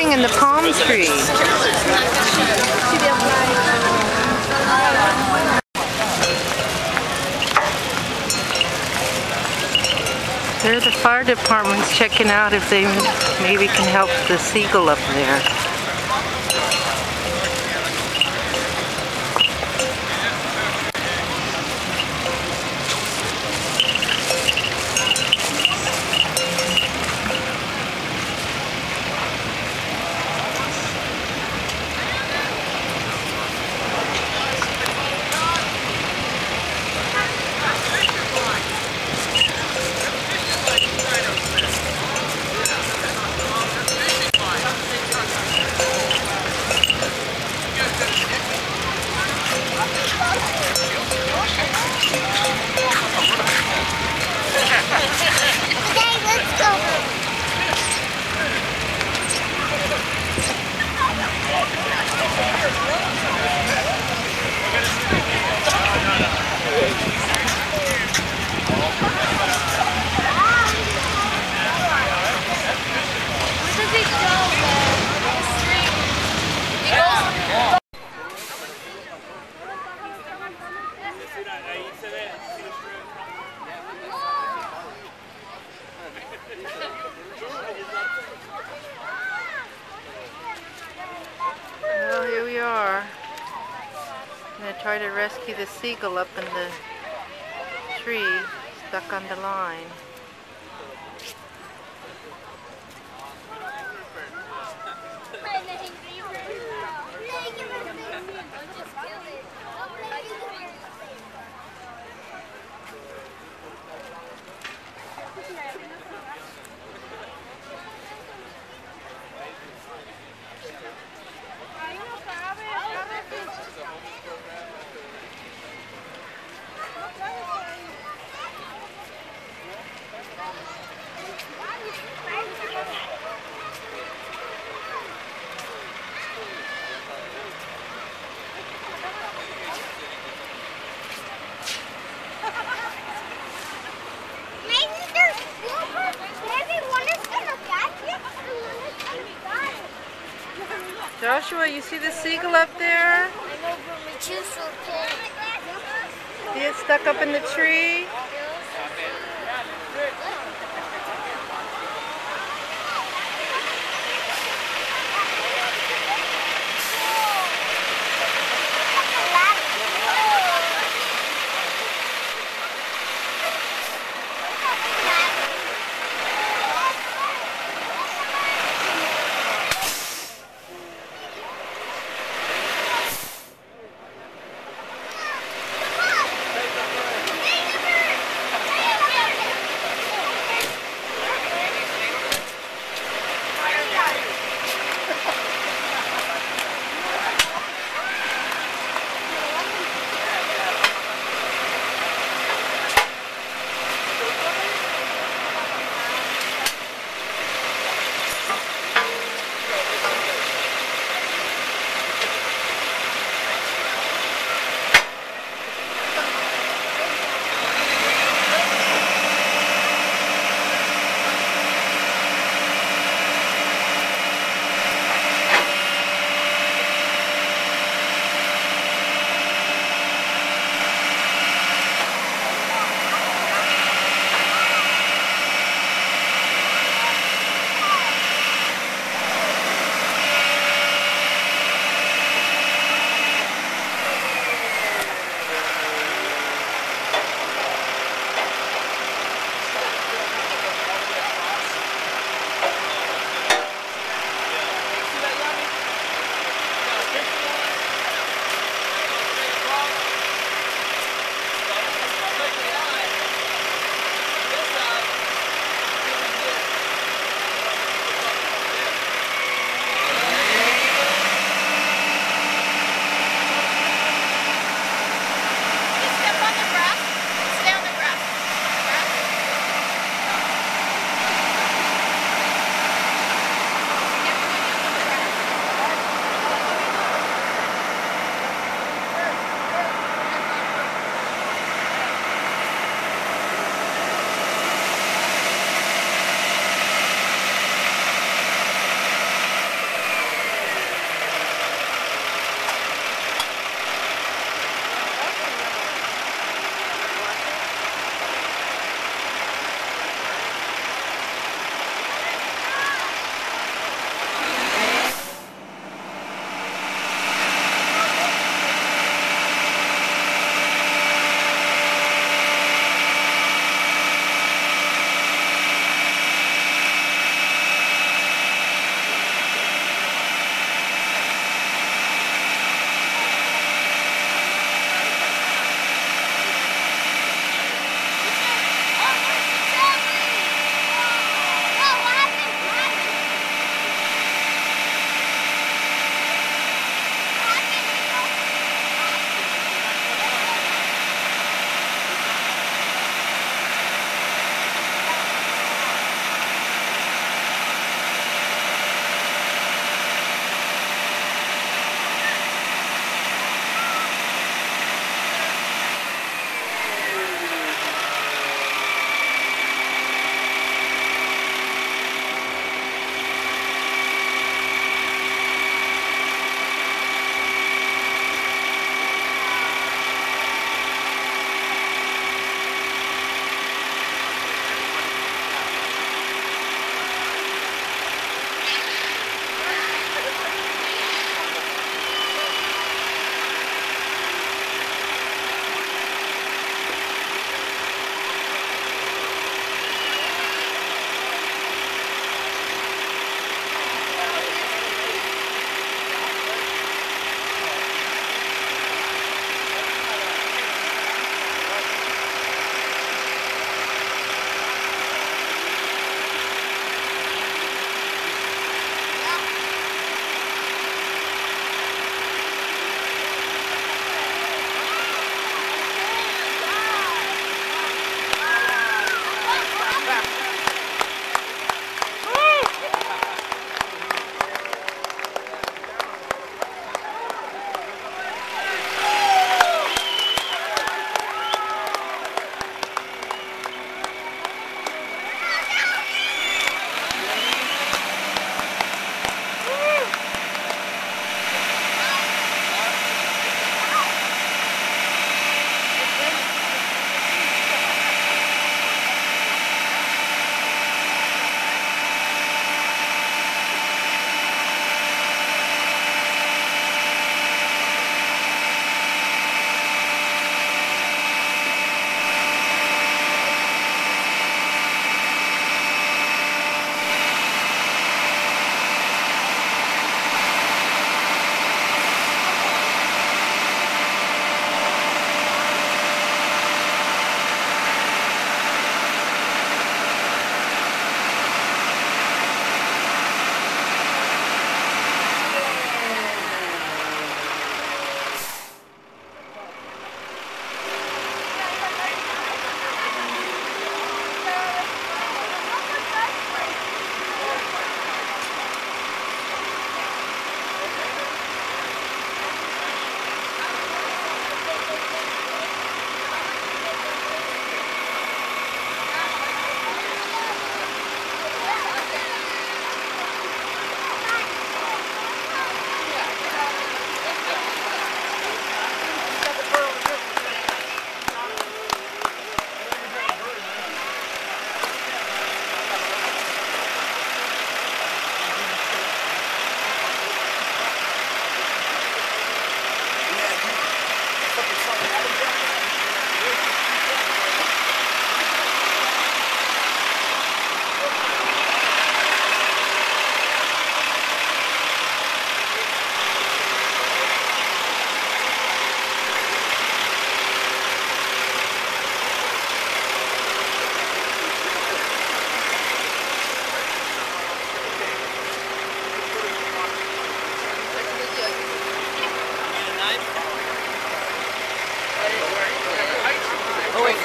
sitting in the palm tree. There the fire department's checking out if they maybe can help the seagull up there. Well, here we are. I'm going to try to rescue the seagull up in the tree, stuck on the line. Joshua, you see the seagull up there? I know, but my shoes so cold. See it stuck up in the tree?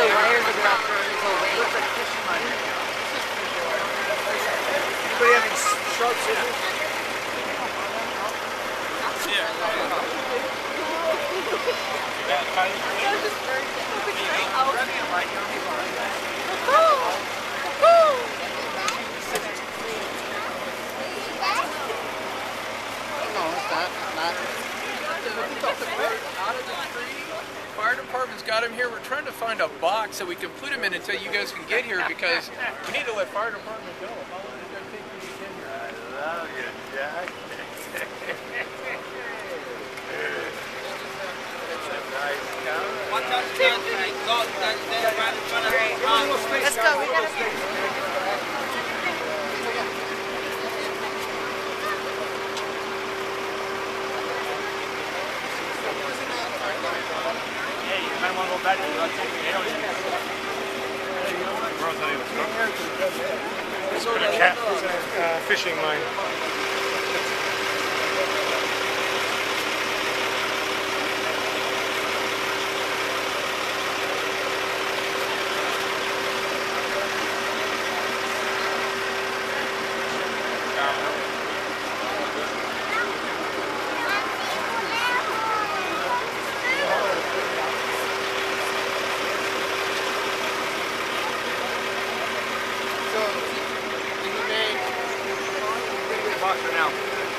the wires that go out there and go away. Anybody have any sharp scissors? Out of the tree. Fire department's got him here. We're trying to find a box that we can put him in until you guys can get here because we need to let fire department go. How long is it going to take you to get here? I love you, Jack. Let's go. We gotta. Hey, you might want to go back to the It's a cat. It's a fishing line. Box for now.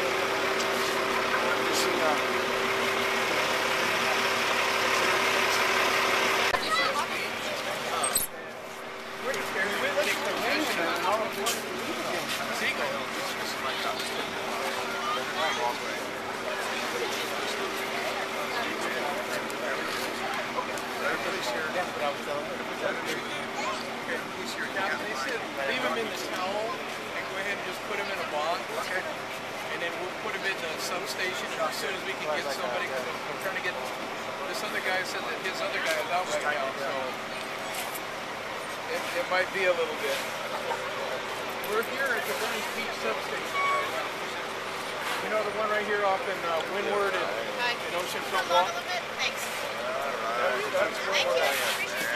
Leave him in the towel and go ahead and just put him in a box. And then we'll put him in the substation as soon as we can get somebody. We're trying to get this other guy said that his other guy is out right now, so it might be a little bit. We're here at the Venice Beach substation right now. You know the one right here off in Windward and Oceanfront Walk? Thanks. That's where we're at.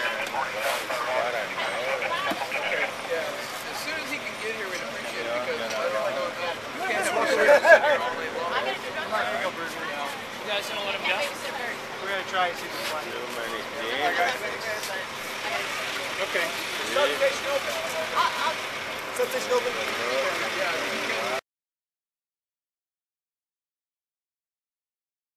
Okay, yeah. As soon as he can get here, we'd appreciate it because you can't have a person sitting here all day long. You guys gonna let him go? We're going to try and see if we can find Okay. Substation open. Substation open. Yeah, you can